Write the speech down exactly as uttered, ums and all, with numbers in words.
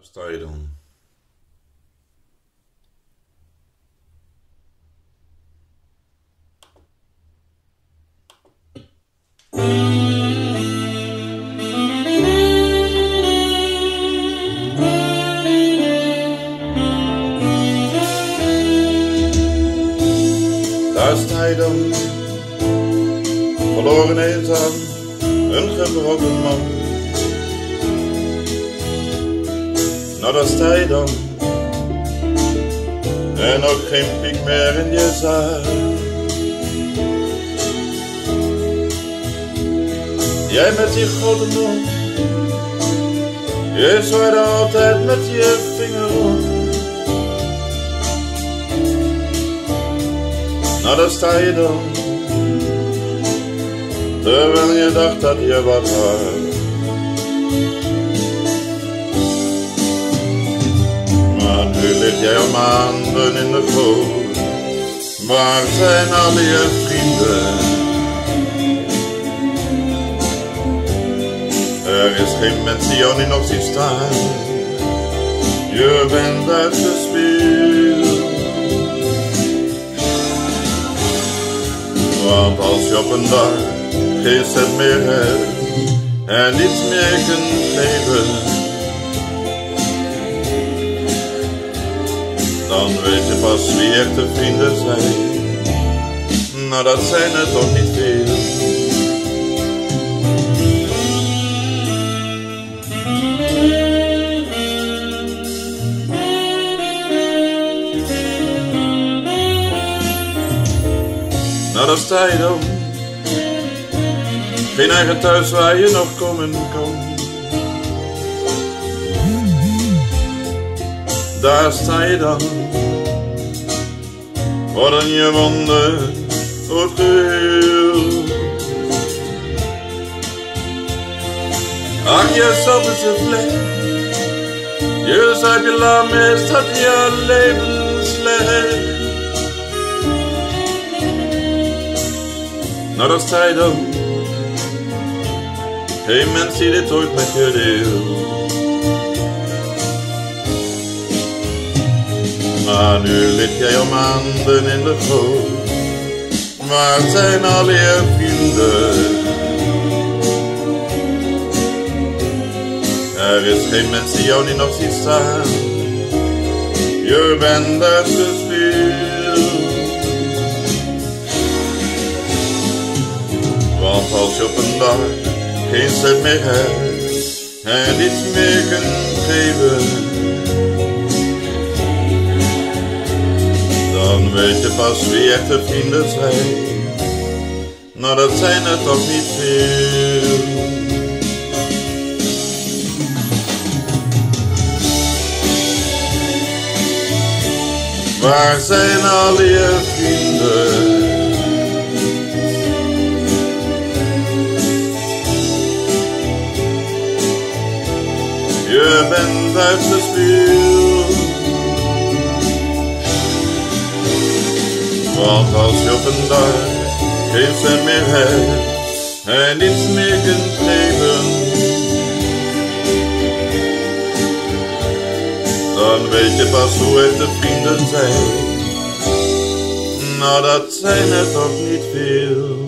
Daar sta je dan. Daar sta je dan, verloren eenzaam, een gebroken man. Nou, daar sta je dan, en ook geen piek meer in je zaak. Jij met die grote mond, je zwaaide altijd met je vinger rond. Nou, daar sta je dan, terwijl je dacht dat je wat had. Maar nu lig jij al maanden in de goot. Waar zijn al je vrienden? Er is geen mens die jou nu nog ziet staan. Je bent uitgespeeld. Want als je op een dag geen cent meer hebt en niets meer kunt geven, dan weet je pas wie echte vrienden zijn. Nou, dat zijn er toch niet veel. Nou, daar sta je dan, geen eigen thuis waar je nog komen kan. Daar sta je dan, worden je wonden opgeheeld. Ach, je zat is een vlek, je zuip je lam is dat je leven slecht. Nou, daar sta je dan, geen mens die dit ooit met je deelt. Maar nu lig jij al maanden in de goot. Waar zijn al je vrienden? Er is geen mens die jou niet nog ziet staan. Je bent uitgespeeld. Want als je op een dag geen cent meer hebt en niets meer kunt geven, dan weet je pas wie echte vrienden zijn. Nou, dat zijn er toch niet veel. Waar zijn al je vrienden? Je bent uitgespeeld. Want als je op een dag geen cent meer hebt en niets meer kunt geven, dan weet je pas hoe echte vrienden zijn. Nou, dat zijn er toch niet veel.